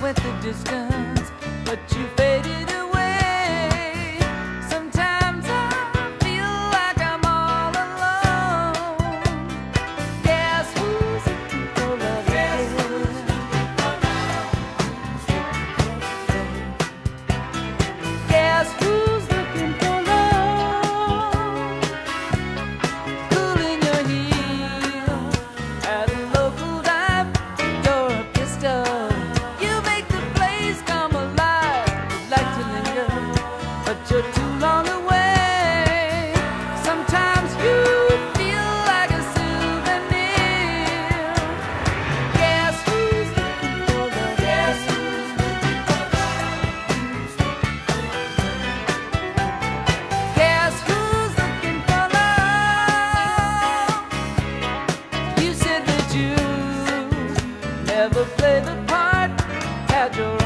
went the distance, but you faded away. Sometimes I feel like I'm all alone. Guess who's looking for love? Guess who's looking for love? Cooling your heels at a local dive. You're a pistol. You make the place come alive. You'd like to linger, but you're too long away. Sometimes you feel like a souvenir. Guess who's looking for love? Guess who's looking for love? Guess who's looking for love? You said that you never play the part, had your